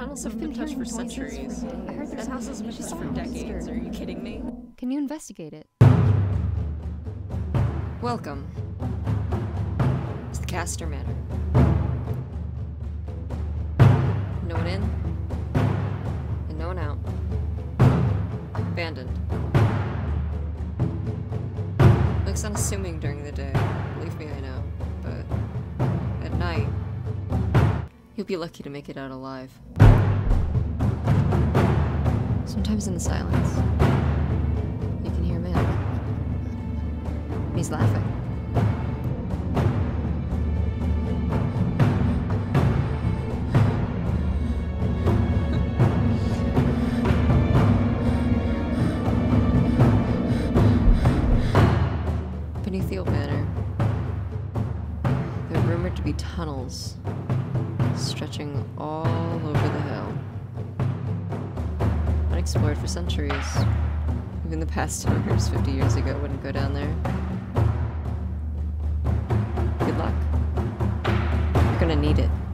tunnels haven't been touched for centuries. That house hasn't been touched for decades. Are you kidding me? Can you investigate it? Welcome to the Castor Manor. No one in, and no one out. Abandoned. Looks unassuming during the day, believe me, I know, but at night, you'll be lucky to make it out alive. Sometimes in the silence, you can hear a man. He's laughing. Beneath the old manor, there are rumored to be tunnels stretching all over the hill. Unexplored for centuries. Even the past owners 50 years ago wouldn't go down there. Good luck. You're gonna need it.